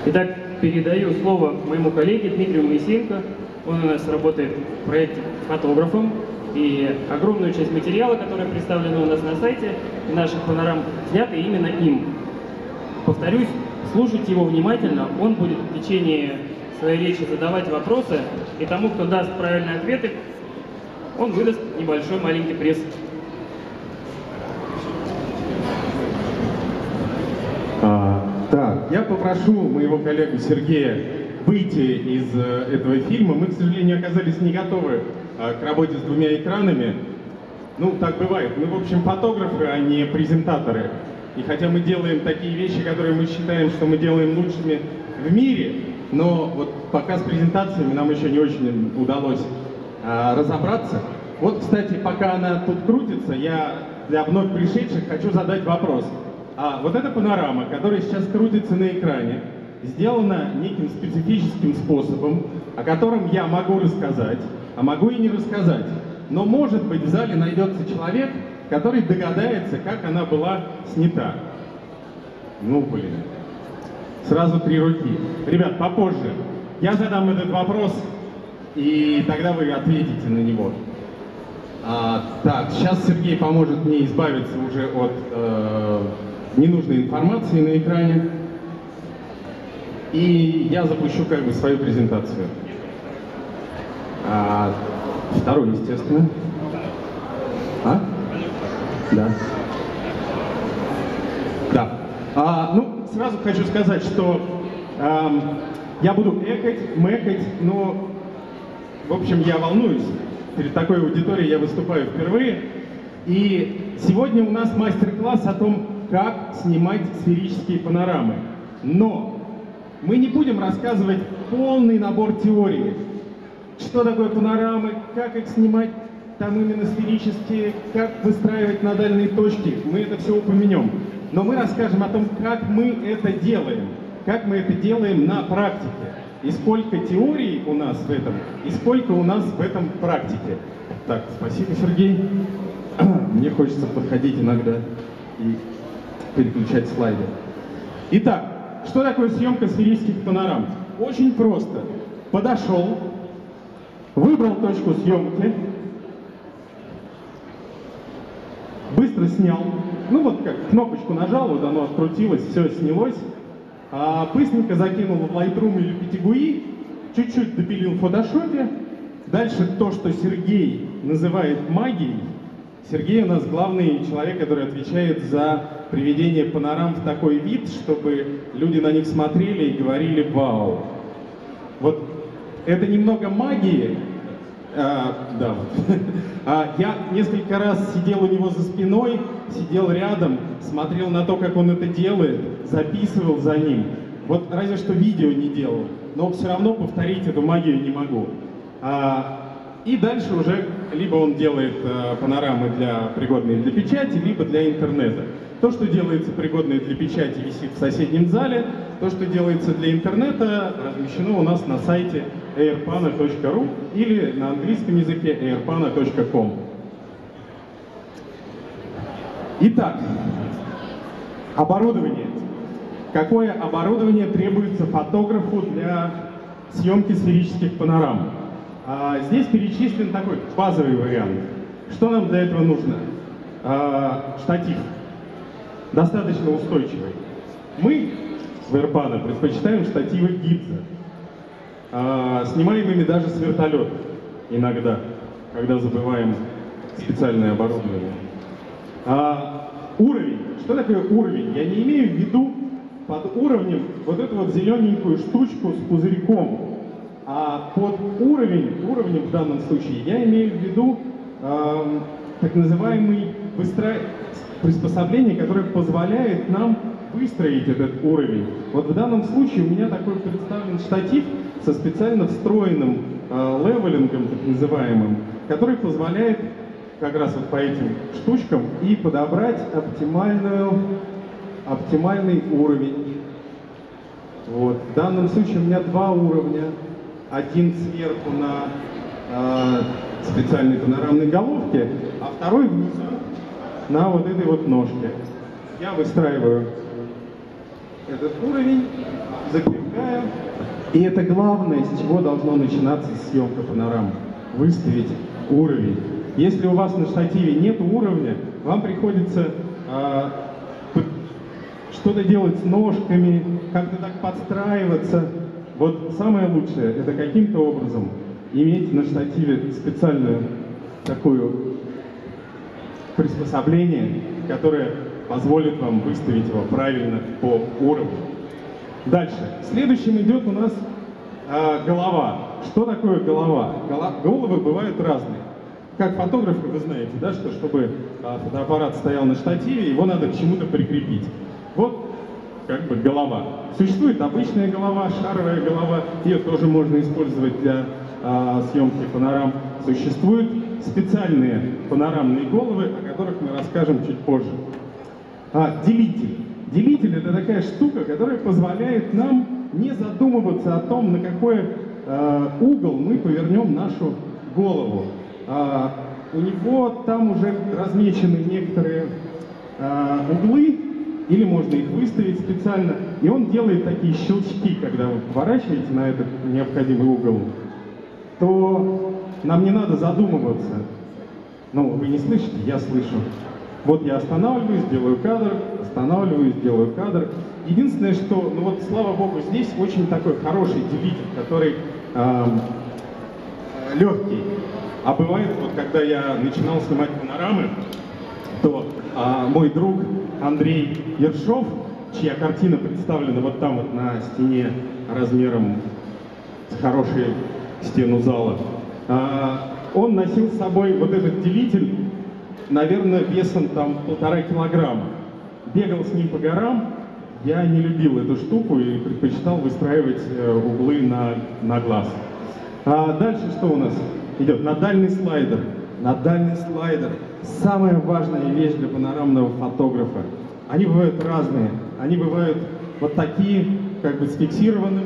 Итак, передаю слово моему коллеге Дмитрию Моисеенко. Он у нас работает в проекте фотографом. И огромную часть материала, который представлен у нас на сайте, наших панорам, снято именно им. Повторюсь, слушайте его внимательно. Он будет в течение своей речи задавать вопросы. И тому, кто даст правильные ответы, он выдаст небольшой маленький приз. Так, я попрошу моего коллегу Сергея выйти из этого фильма. Мы, к сожалению, оказались не готовы к работе с двумя экранами. Ну, так бывает. Мы, в общем, фотографы, а не презентаторы. И хотя мы делаем такие вещи, которые мы считаем, что мы делаем лучшими в мире, но вот пока с презентациями нам еще не очень удалось разобраться. Вот, кстати, пока она тут крутится, я для вновь пришедших хочу задать вопрос. Вот эта панорама, которая сейчас крутится на экране, сделана неким специфическим способом, о котором я могу рассказать, а могу и не рассказать. Но, может быть, в зале найдется человек, который догадается, как она была снята. Ну, блин. Сразу 3 руки. Ребят, попозже. Я задам этот вопрос, и тогда вы ответите на него. Так, сейчас Сергей поможет мне избавиться уже от ненужной информации на экране. И я запущу как бы свою презентацию. Второй, естественно. Да. Да. Ну, сразу хочу сказать, что я буду экать, мэкать, но, в общем, я волнуюсь. Перед такой аудиторией я выступаю впервые. И сегодня у нас мастер-класс о том, как снимать сферические панорамы. Но мы не будем рассказывать полный набор теории. Что такое панорамы, как их снимать, там именно сферические, как выстраивать на дальние точки. Мы это все упомянем. Но мы расскажем о том, как мы это делаем. Как мы это делаем на практике. И сколько теорий у нас в этом, и сколько у нас в этом практики. Так, спасибо, Сергей. Мне хочется подходить иногда и переключать слайды. Итак, что такое съемка сферических панорам? Очень просто. Подошел, выбрал точку съемки, быстро снял. Ну вот как кнопочку нажал, вот оно открутилось, все снялось. Быстренько закинул в Lightroom или PTGui, чуть-чуть допилил в фотошопе. Дальше то, что Сергей называет магией. Сергей у нас главный человек, который отвечает за приведение панорам в такой вид, чтобы люди на них смотрели и говорили «Вау!». Вот это немного магии. Да. Я несколько раз сидел у него за спиной, сидел рядом, смотрел на то, как он это делает, записывал за ним. Вот разве что видео не делал, но все равно повторить эту магию не могу. И дальше уже либо он делает панорамы пригодные для печати, либо для интернета. То, что делается пригодное для печати, висит в соседнем зале. То, что делается для интернета, размещено у нас на сайте airpano.ru или на английском языке airpano.com. Итак, оборудование. Какое оборудование требуется фотографу для съемки сферических панорам? Здесь перечислен такой базовый вариант. Что нам для этого нужно? Штатив. Достаточно устойчивый. Мы в Airpano предпочитаем штативы гибза. Снимаем ими даже с вертолета иногда, когда забываем специальное оборудование. Уровень. Что такое уровень? Я не имею в виду под уровнем вот эту вот зелененькую штучку с пузырьком. А под уровнем в данном случае я имею в виду так называемый приспособление, которое позволяет нам выстроить этот уровень. Вот в данном случае у меня такой представлен штатив со специально встроенным левелингом, так называемым, который позволяет как раз вот по этим штучкам и подобрать оптимальный уровень. Вот. В данном случае у меня 2 уровня. Один сверху на специальной панорамной головке, а второй внизу на вот этой вот ножке. Я выстраиваю этот уровень, закрепляю. голубая. И это главное, с чего должно начинаться съемка панорам. Выставить уровень. Если у вас на штативе нет уровня, вам приходится что-то делать с ножками, как-то так подстраиваться. Вот самое лучшее — это каким-то образом иметь на штативе специальную такую приспособление, которое позволит вам выставить его правильно по уровню. Дальше. Следующим идет у нас голова. Что такое голова? Головы бывают разные. Как фотографы, вы знаете, да, что чтобы фотоаппарат стоял на штативе, его надо к чему-то прикрепить. Вот как бы голова. Существует обычная голова, шаровая голова, ее тоже можно использовать для съемки панорам. Существуют специальные панорамные головы, о которых мы расскажем чуть позже. Делитель. Делитель — это такая штука, которая позволяет нам не задумываться о том, на какой угол мы повернем нашу голову. У него там уже размечены некоторые углы, или можно их выставить специально, и он делает такие щелчки, когда вы поворачиваете на этот необходимый угол, то нам не надо задумываться. Ну, вы не слышите, я слышу. Вот я останавливаюсь, делаю кадр, останавливаюсь, делаю кадр. Единственное, что, ну вот, слава богу, здесь очень такой хороший делитель, который легкий. А бывает, вот когда я начинал снимать панорамы, то мой друг Андрей Ершов, чья картина представлена вот там вот на стене размером с хорошую стену зала, он носил с собой вот этот делитель, наверное, весом там 1,5 килограмма. Бегал с ним по горам. Я не любил эту штуку и предпочитал выстраивать углы на глаз. Дальше что у нас идет? Надальный слайдер. Надальный слайдер — самая важная вещь для панорамного фотографа. Они бывают разные. Они бывают вот такие, как бы с фиксированным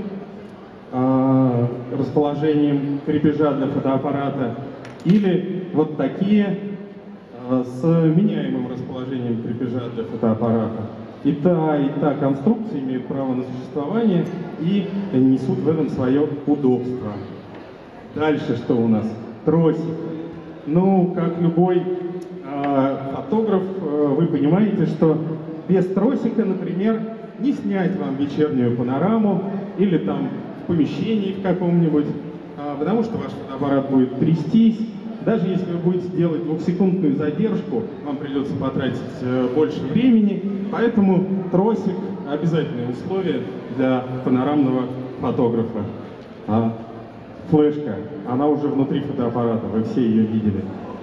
расположением крепежа для фотоаппарата, или вот такие с меняемым расположением крепежа для фотоаппарата. И та конструкция имеют право на существование и несут в этом свое удобство. Дальше что у нас? Тросик. Ну, как любой фотограф, вы понимаете, что без тросика, например, не снять вам вечернюю панораму или там в помещении в каком-нибудь, потому что ваш фотоаппарат будет трястись. Даже если вы будете делать 2-секундную задержку, вам придется потратить больше времени, поэтому тросик — обязательное условие для панорамного фотографа. Флешка, она уже внутри фотоаппарата, вы все ее видели.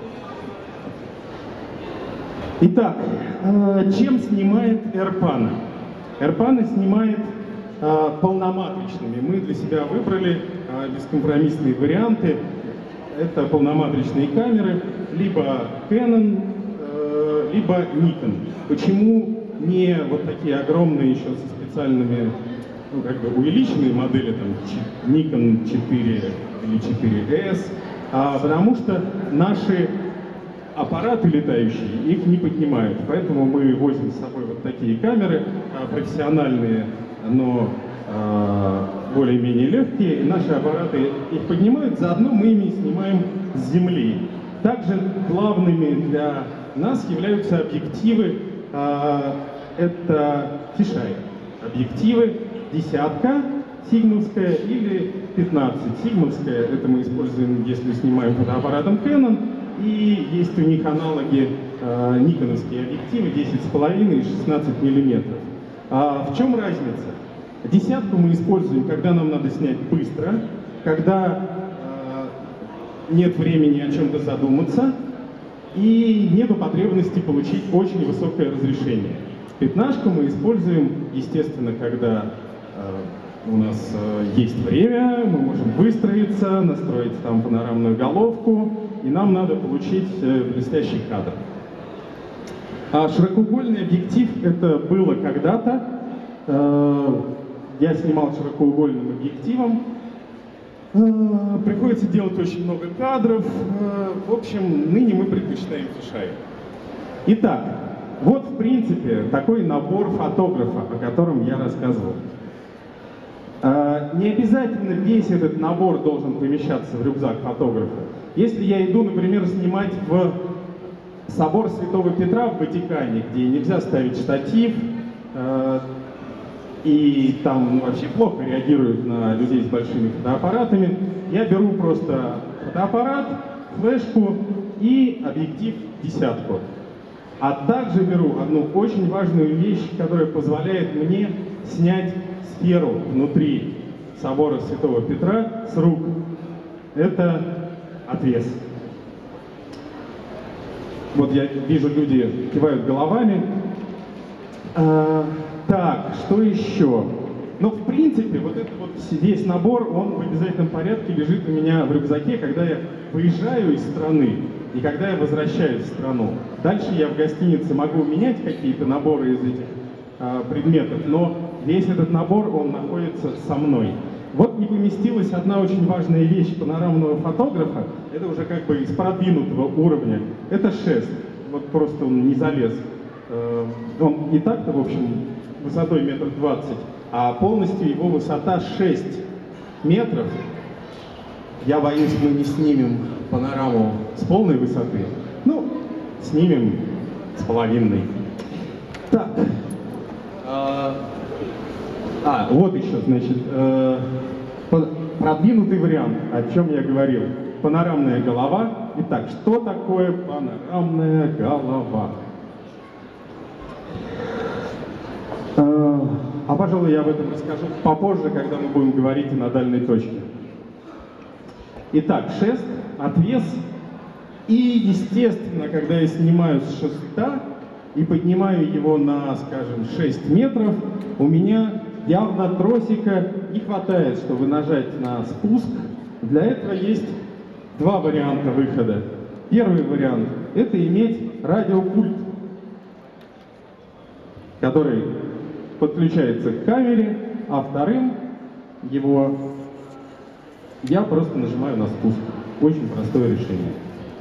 Итак, чем снимает AirPano? AirPano снимает полноматричными. Мы для себя выбрали бескомпромиссные варианты. Это полноматричные камеры, либо Canon, либо Nikon. Почему не вот такие огромные еще со специальными, ну, как бы увеличенные модели, там Nikon 4 или 4S? Потому что наши аппараты летающие их не поднимают. Поэтому мы возим с собой вот такие камеры, профессиональные, но более-менее легкие, и наши аппараты их поднимают, заодно мы ими снимаем с земли. Также главными для нас являются объективы, это фишай. Объективы десятка сигмовская или 15 сигмовская, это мы используем, если снимаем фотоаппаратом Canon, и есть у них аналоги никоновские объективы 10,5 и 16 миллиметров. В чем разница? Десятку мы используем, когда нам надо снять быстро, когда нет времени о чем-то задуматься и нет потребности получить очень высокое разрешение. Пятнашку мы используем, естественно, когда у нас есть время, мы можем выстроиться, настроить там панорамную головку, и нам надо получить блестящий кадр. Широкоугольный объектив — это было когда-то. Я снимал широкоугольным объективом. Приходится делать очень много кадров. В общем, ныне мы предпочитаем фишай. Итак, вот в принципе такой набор фотографа, о котором я рассказывал. Не обязательно весь этот набор должен помещаться в рюкзак фотографа. Если я иду, например, снимать в собор Святого Петра в Ватикане, где нельзя ставить штатив, и там вообще плохо реагируют на людей с большими фотоаппаратами, я беру просто фотоаппарат, флешку и объектив 10. А также беру одну очень важную вещь, которая позволяет мне снять сферу внутри собора Святого Петра с рук. Это отвес. Вот я вижу, люди кивают головами. Так, что еще? Ну, в принципе, вот этот вот весь набор, он в обязательном порядке лежит у меня в рюкзаке, когда я выезжаю из страны и когда я возвращаюсь в страну. Дальше я в гостинице могу менять какие-то наборы из этих предметов, но весь этот набор, он находится со мной. Вот не поместилась одна очень важная вещь панорамного фотографа, это уже как бы из продвинутого уровня, это шест. Вот просто он не залез. Он и так-то, в общем, высотой 1,20 м, а полностью его высота 6 метров. Я боюсь, мы не снимем панораму с полной высоты. Ну, снимем с половиной. Так. Вот еще, значит, продвинутый вариант, о чем я говорил. Панорамная голова. Итак, что такое панорамная голова? А, пожалуй, я об этом расскажу попозже, когда мы будем говорить о нодальной точке. Итак, шест, отвес. И, естественно, когда я снимаю с шеста и поднимаю его на, скажем, 6 метров, у меня явно тросика не хватает, чтобы нажать на спуск. Для этого есть два варианта выхода. Первый вариант – это иметь радиопульт, который подключается к камере, а вторым его я просто нажимаю на спуск. Очень простое решение.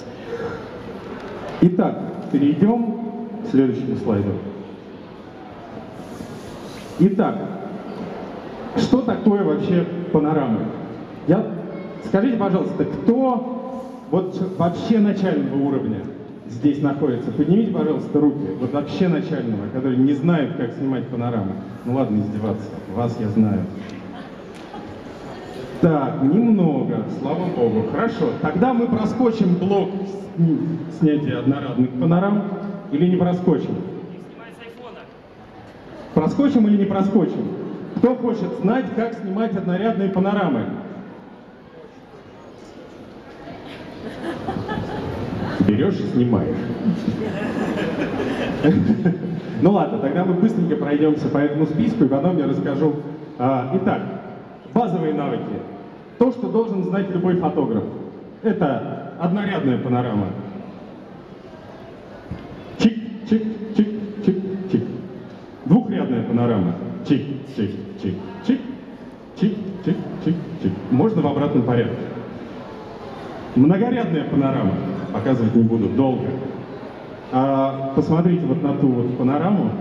Итак, перейдем к следующему слайду. Итак, что такое вообще панорамы? Скажите, пожалуйста, кто вот вообще начального уровня здесь находится? Поднимите, пожалуйста, руки. Вот вообще начального, который не знает, как снимать панорамы. Ну ладно, издеваться. Вас я знаю. Так, немного, слава богу. Хорошо, тогда мы проскочим блок снятия однородных панорам или не проскочим? Снимать с айфона. Проскочим или не проскочим? Кто хочет знать, как снимать однорядные панорамы? Берешь и снимаешь. Ну ладно, тогда мы быстренько пройдемся по этому списку и потом я расскажу. Итак, базовые навыки. То, что должен знать любой фотограф. Это однорядная панорама. Чик, чик, чик, чик, чик. Двухрядная панорама. Чик, чик, чик, чик, чик, чик, чик, чик. Можно в обратном порядке. Многорядная панорама. Показывать не буду, долго. Посмотрите вот на ту вот панораму.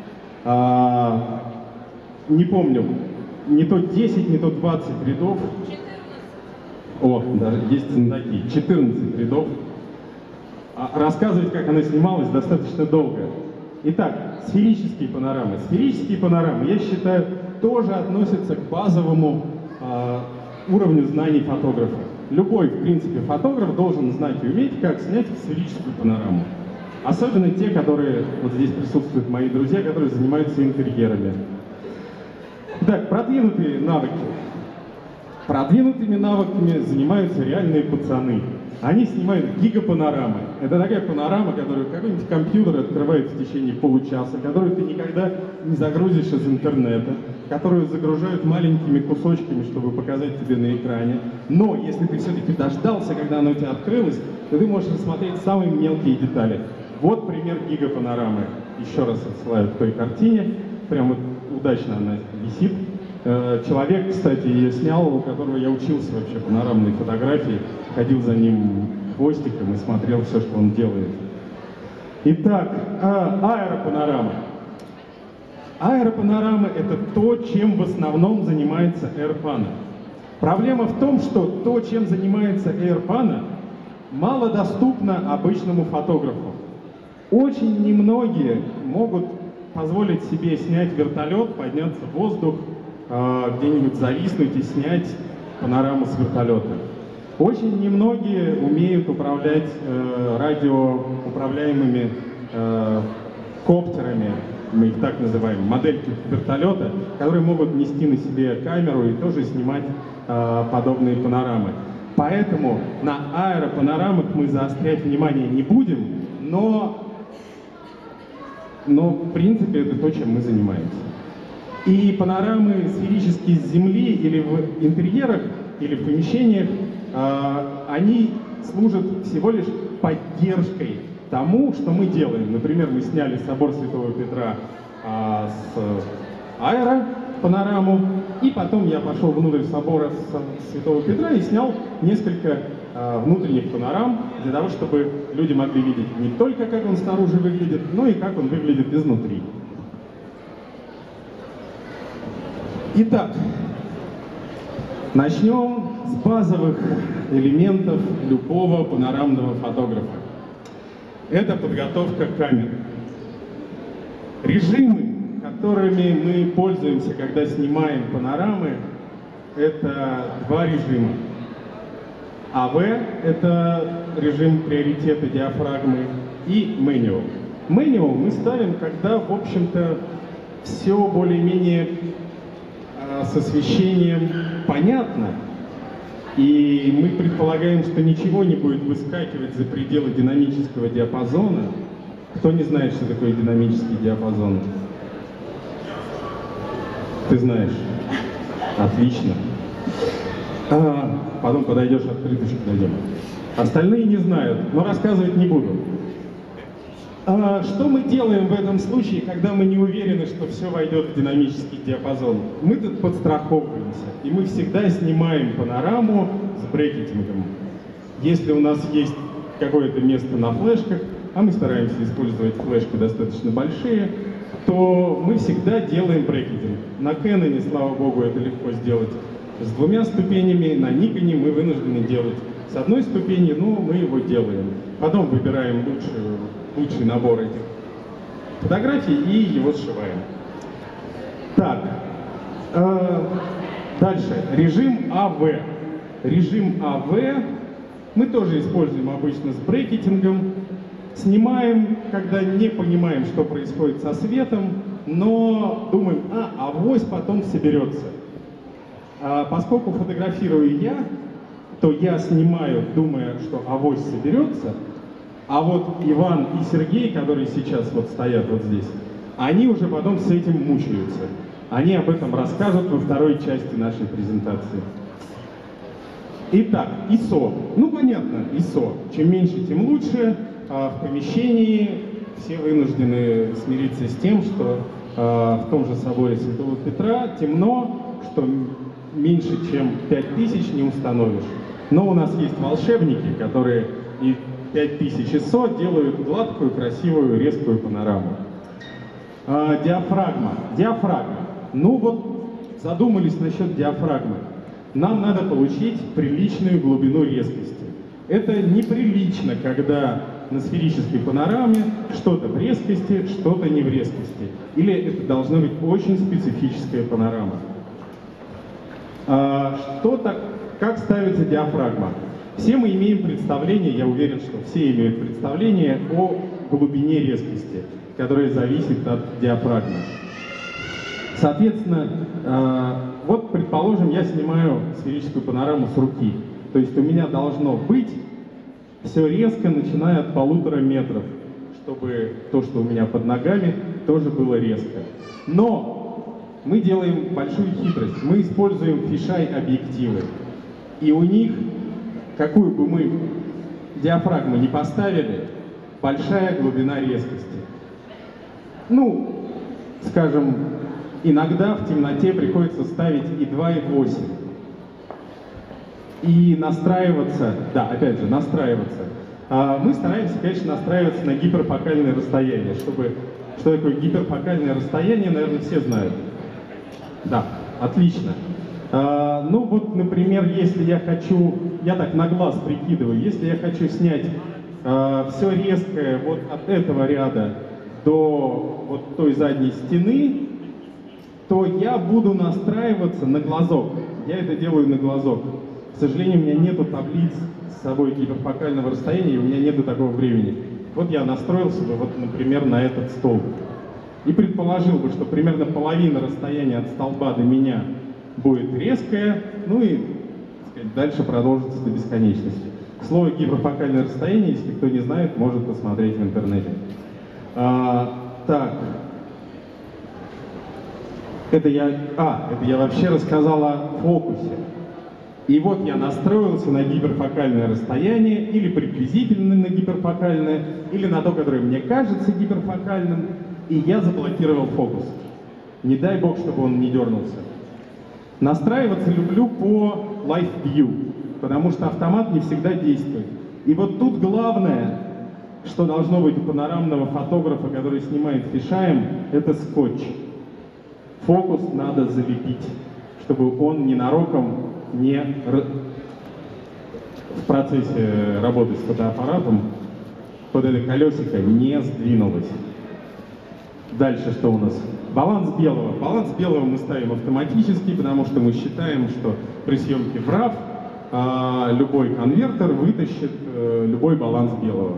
Не помню, не то 10, не то 20 рядов. 14. Даже есть знатоки. 14 рядов. Рассказывать, как она снималась, достаточно долго. Итак, сферические панорамы. Сферические панорамы, я считаю, тоже относятся к базовому уровню знаний фотографа. Любой, в принципе, фотограф должен знать и уметь, как снять сферическую панораму. Особенно те, которые, вот здесь присутствуют мои друзья, которые занимаются интерьерами. Итак, продвинутые навыки. Продвинутыми навыками занимаются реальные пацаны. Они снимают гигапанорамы. Это такая панорама, которую какой-нибудь компьютер открывает в течение получаса, которую ты никогда не загрузишь из интернета, которую загружают маленькими кусочками, чтобы показать тебе на экране. Но если ты все-таки дождался, когда она у тебя открылась, то ты можешь рассмотреть самые мелкие детали. Вот пример гигапанорамы. Еще раз отсылаю к той картине. Прям вот удачно она висит. Человек, кстати, ее снял, у которого я учился вообще панорамной фотографии, ходил за ним хвостиком и смотрел все, что он делает. Итак, аэропанорама. Аэропанорамы — это то, чем в основном занимается AirPano. Проблема в том, что то, чем занимается AirPano, мало доступно обычному фотографу. Очень немногие могут позволить себе снять вертолет, подняться в воздух, где-нибудь зависнуть и снять панораму с вертолета. Очень немногие умеют управлять радиоуправляемыми коптерами, мы их так называем, модельки вертолета, которые могут нести на себе камеру и тоже снимать подобные панорамы. Поэтому на аэропанорамах мы заострять внимание не будем, но в принципе это то, чем мы занимаемся. И панорамы сферические с земли или в интерьерах, или в помещениях, они служат всего лишь поддержкой тому, что мы делаем. Например, мы сняли собор Святого Петра с аэропанораму, и потом я пошел внутрь собора Святого Петра и снял несколько внутренних панорам для того, чтобы люди могли видеть не только, как он снаружи выглядит, но и как он выглядит изнутри. Итак, начнем с базовых элементов любого панорамного фотографа. Это подготовка камеры. Режимы, которыми мы пользуемся, когда снимаем панорамы, это два режима. АВ — это режим приоритета диафрагмы, и Manual. Manual мы ставим, когда, в общем-то, все более-менее с освещением понятно, и мы предполагаем, что ничего не будет выскакивать за пределы динамического диапазона. Кто не знает, что такое динамический диапазон? Ты знаешь. Отлично. Потом подойдешь, открыточку дойдем. Остальные не знают, но рассказывать не буду. Что мы делаем в этом случае, когда мы не уверены, что все войдет в динамический диапазон? Мы тут подстраховываемся, и мы всегда снимаем панораму с брекетингом. Если у нас есть какое-то место на флешках, а мы стараемся использовать флешки достаточно большие, то мы всегда делаем брекетинг. На Canon, слава богу, это легко сделать с 2 ступенями, на Nikon мы вынуждены делать с 1 ступени, но мы его делаем. Потом выбираем лучший набор этих фотографий и его сшиваем. Так, дальше. Режим АВ. Режим АВ мы тоже используем обычно с брекетингом. Снимаем, когда не понимаем, что происходит со светом, но думаем, авось потом соберется. Поскольку фотографирую я, то я снимаю, думая, что авось соберется, а вот Иван и Сергей, которые сейчас вот стоят вот здесь, они уже потом с этим мучаются. Они об этом расскажут во второй части нашей презентации. Итак, ISO. Ну, понятно, ISO. Чем меньше, тем лучше. В помещении все вынуждены смириться с тем, что в том же соборе Святого Петра темно, что меньше, чем 5000 не установишь. Но у нас есть волшебники, которые и 5000 ISO делают гладкую, красивую, резкую панораму. Диафрагма. Диафрагма. Ну вот, задумались насчет диафрагмы. Нам надо получить приличную глубину резкости. Это неприлично, когда на сферической панораме что-то в резкости, что-то не в резкости. Или это должна быть очень специфическая панорама. Как ставится диафрагма? Все мы имеем представление, я уверен, что все имеют представление о глубине резкости, которая зависит от диафрагмы. Соответственно, вот, предположим, я снимаю сферическую панораму с руки. То есть у меня должно быть все резко, начиная от 1,5 метров, чтобы то, что у меня под ногами, тоже было резко. Но мы делаем большую хитрость. Мы используем фишай-объективы. И у них, какую бы мы диафрагму ни поставили, большая глубина резкости. Ну, скажем, иногда в темноте приходится ставить и 2, и 8. И настраиваться, да, опять же, настраиваться. Мы стараемся, конечно, настраиваться на гиперфокальное расстояние, чтобы Что такое гиперфокальное расстояние, наверное, все знают. Да, отлично. Ну вот, например, если я хочу, я так на глаз прикидываю, если я хочу снять все резкое вот от этого ряда до вот той задней стены, то я буду настраиваться на глазок. Я это делаю на глазок. К сожалению, у меня нету таблиц с собой гиперфокального расстояния, и у меня нету такого времени. Вот я настроился бы, вот, например, на этот столб. И предположил бы, что примерно половина расстояния от столба до меня будет резкая, ну и, так сказать, дальше продолжится до бесконечности. К слову, гиперфокальное расстояние, если кто не знает, может посмотреть в интернете. Так. Это я вообще рассказал о фокусе. И вот я настроился на гиперфокальное расстояние, или приблизительно на гиперфокальное, или на то, которое мне кажется гиперфокальным, и я заблокировал фокус. Не дай бог, чтобы он не дернулся. Настраиваться люблю по Live View, потому что автомат не всегда действует. И вот тут главное, что должно быть у панорамного фотографа, который снимает фишаем, это скотч. Фокус надо залепить, чтобы он ненароком не в процессе работы с фотоаппаратом под это колесико не сдвинулось. Дальше что у нас? Баланс белого. Баланс белого мы ставим автоматически, потому что мы считаем, что при съемке в RAW любой конвертер вытащит любой баланс белого.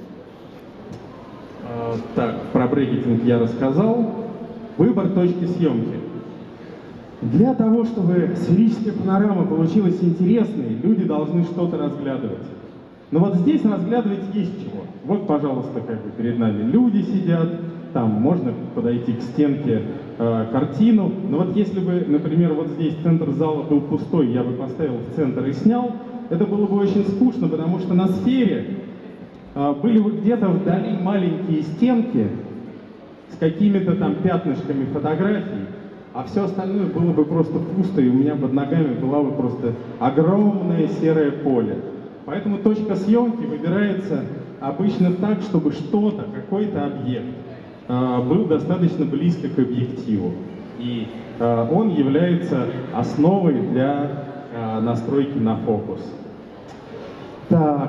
Так, про брекетинг я рассказал. Выбор точки съемки. Для того, чтобы сферическая панорама получилась интересной, люди должны что-то разглядывать. Но вот здесь разглядывать есть чего. Вот, пожалуйста, как бы перед нами люди сидят, там можно подойти к стенке картину. Но вот если бы, например, вот здесь центр зала был пустой, я бы поставил в центр и снял, это было бы очень скучно, потому что на сфере были бы где-то вдали маленькие стенки с какими-то там пятнышками фотографий, а все остальное было бы просто пусто, и у меня под ногами было бы просто огромное серое поле. Поэтому точка съемки выбирается обычно так, чтобы что-то, какой-то объект был достаточно близко к объективу. И он является основой для настройки на фокус. Так.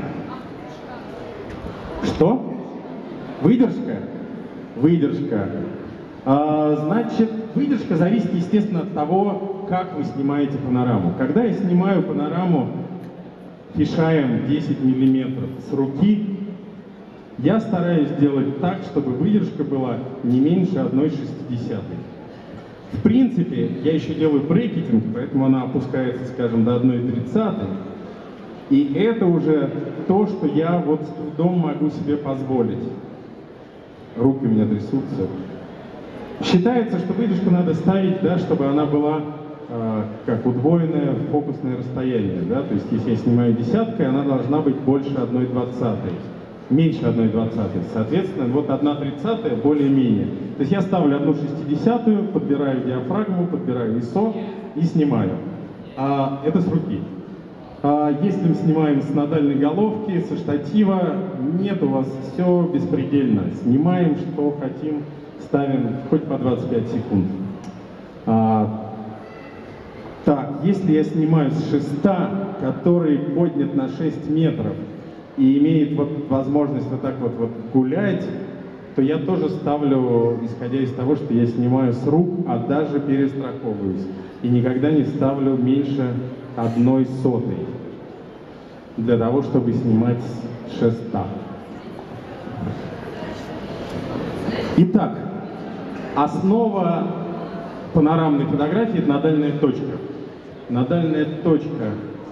Что? Выдержка? Выдержка. Значит, выдержка зависит, естественно, от того, как вы снимаете панораму. Когда я снимаю панораму фишаем 10 мм с руки, я стараюсь сделать так, чтобы выдержка была не меньше 1/60. В принципе, я еще делаю брекетинг, поэтому она опускается, скажем, до 1/30. И это уже то, что я вот с трудом могу себе позволить. Руки у меня трясутся. Считается, что выдержку надо ставить, да, чтобы она была как удвоенное фокусное расстояние. Да? То есть, если я снимаю десяткой, она должна быть больше 1/20. Меньше 1/20. Соответственно, вот 1/30 более-менее. То есть я ставлю 1/60, подбираю диафрагму, подбираю ISO и снимаю. Это с руки. Если мы снимаем с нодальной головки, со штатива, нет, у вас все беспредельно. Снимаем, что хотим, ставим хоть по 25 секунд. Так, если я снимаю с шеста, который поднят на 6 метров и имеет вот возможность вот так вот гулять, то я тоже ставлю, исходя из того, что я снимаю с рук, а даже перестраховываюсь. И никогда не ставлю меньше 1/100 для того, чтобы снимать с шеста. Итак, основа панорамной фотографии — это нодальная точка. Нодальная точка.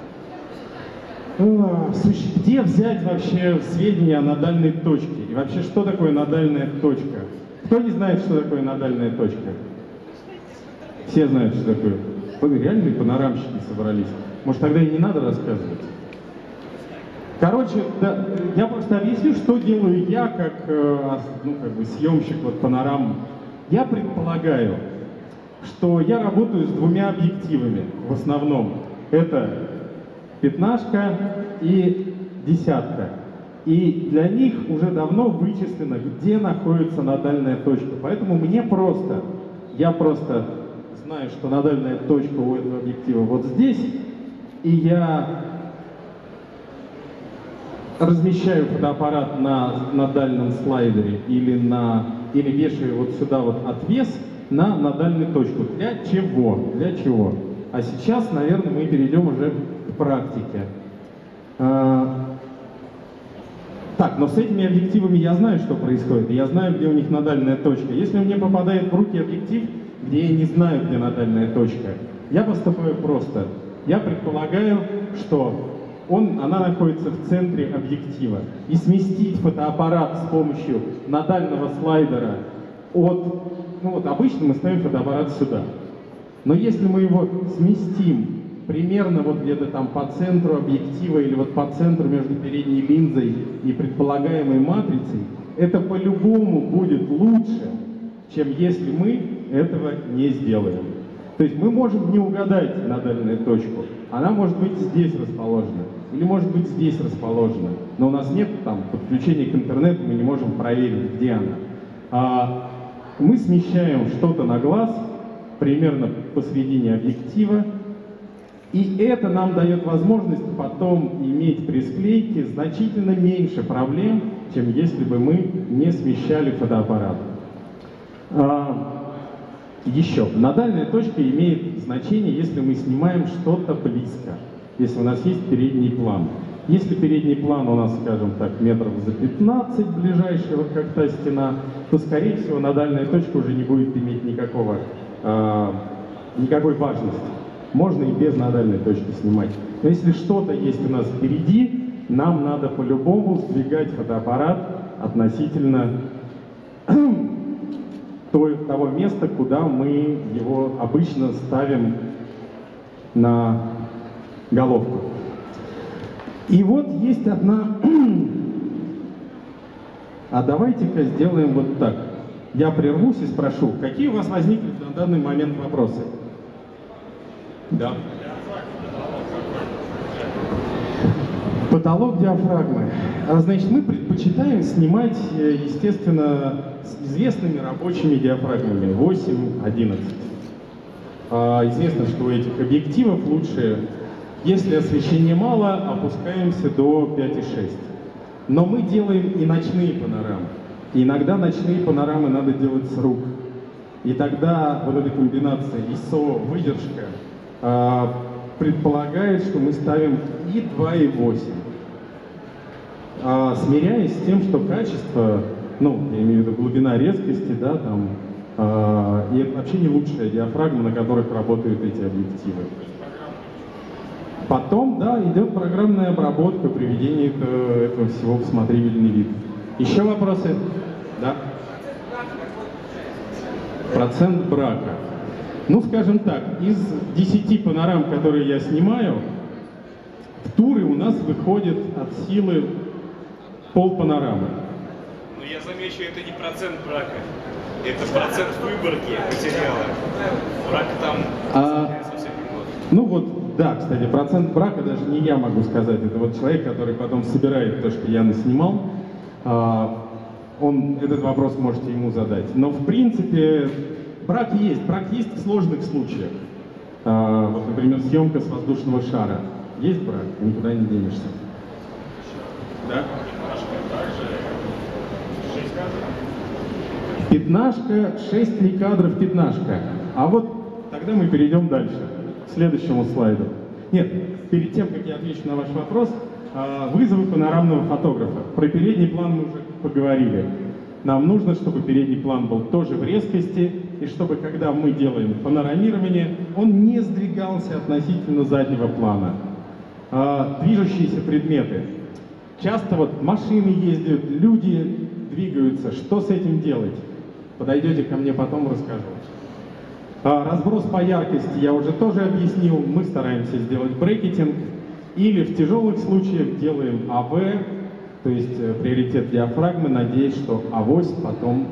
Слушай, где взять вообще сведения о нодальной точке? И вообще, что такое нодальная точка? Кто не знает, что такое нодальная точка? Все знают, что такое. Вы реальные панорамщики собрались. Может, тогда и не надо рассказывать? Короче, да, я просто объясню, что делаю я, как съемщик панорам. Я предполагаю, что я работаю с двумя объективами в основном. Это 15 и 10. И для них уже давно вычислено, где находится нодальная точка. Поэтому я просто знаю, что нодальная точка у этого объектива вот здесь, и я размещаю фотоаппарат на дальнем слайдере или вешаю вот сюда вот отвес на нодальную точку. Для чего? Для чего? А сейчас, наверное, мы перейдем уже к практике. Так, но с этими объективами я знаю, что происходит, и я знаю, где у них нодальная точка. Если мне попадает в руки объектив, где я не знаю, где нодальная точка, я поступаю просто. Я предполагаю, что она находится в центре объектива. И сместить фотоаппарат с помощью нодального слайдера обычно мы ставим фотоаппарат сюда. Но если мы его сместим примерно вот где-то там по центру объектива или вот по центру между передней линзой и предполагаемой матрицей, это по-любому будет лучше, чем если мы этого не сделаем. То есть мы можем не угадать нодальную точку. Она может быть здесь расположена, или может быть здесь расположена. Но у нас нет там подключения к интернету, мы не можем проверить, где она. Мы смещаем что-то на глаз, примерно посередине объектива, и это нам дает возможность потом иметь при склейке значительно меньше проблем, чем если бы мы не смещали фотоаппарат. Еще, нодальная точка имеет значение, если мы снимаем что-то близко, если у нас есть передний план. Если передний план у нас, скажем так, метров за 15 ближайший, вот как та стена, то, скорее всего, нодальная точка уже не будет иметь никакой важности. Можно и без нодальной точки снимать. Но если что-то есть у нас впереди, нам надо по-любому сдвигать фотоаппарат относительно того места, куда мы его обычно ставим на головку. И вот есть одна... А давайте-ка сделаем вот так. Я прервусь и спрошу, какие у вас возникли на данный момент вопросы? Да. Потолок диафрагмы. Значит, мы предпочитаем снимать, естественно, с известными рабочими диафрагмами 8-11. Известно, что у этих объективов лучше, если освещения мало, опускаемся до 5,6. Но мы делаем и ночные панорамы. И иногда ночные панорамы надо делать с рук. И тогда вот эта комбинация ISO, выдержка, предполагает, что мы ставим и 2,8. Смиряясь с тем, что качество, я имею в виду глубина резкости, да, там, и это вообще не лучшая диафрагма, на которых работают эти объективы. Потом, да, идет программная обработка, приведение этого всего в смотрибельный вид. Еще вопросы? Да? Процент брака. Скажем так, из 10 панорам, которые я снимаю, в туры у нас выходит от силы полпанорамы. Я замечу, это не процент брака, это процент выборки материала. Брак там совсем немного. Да, кстати, процент брака даже не я могу сказать. Это вот человек, который потом собирает то, что я наснимал. Этот вопрос можете ему задать. Но в принципе брак есть в сложных случаях. Вот, например, съемка с воздушного шара. Есть брак, никуда не денешься. Да? Пятнашка, 6 ли кадров пятнашка. А вот тогда мы перейдем дальше, к следующему слайду. Нет, перед тем, как я отвечу на ваш вопрос, вызовы панорамного фотографа. Про передний план мы уже поговорили. Нам нужно, чтобы передний план был тоже в резкости, и чтобы, когда мы делаем панорамирование, он не сдвигался относительно заднего плана. Движущиеся предметы. Часто вот машины ездят, люди двигаются. Что с этим делать? Подойдете ко мне потом, расскажу. Разброс по яркости я уже тоже объяснил. Мы стараемся сделать брекетинг. Или в тяжелых случаях делаем АВ, то есть приоритет диафрагмы, надеясь, что авось потом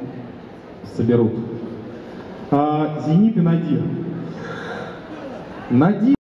соберут. Зенит и надир. Надир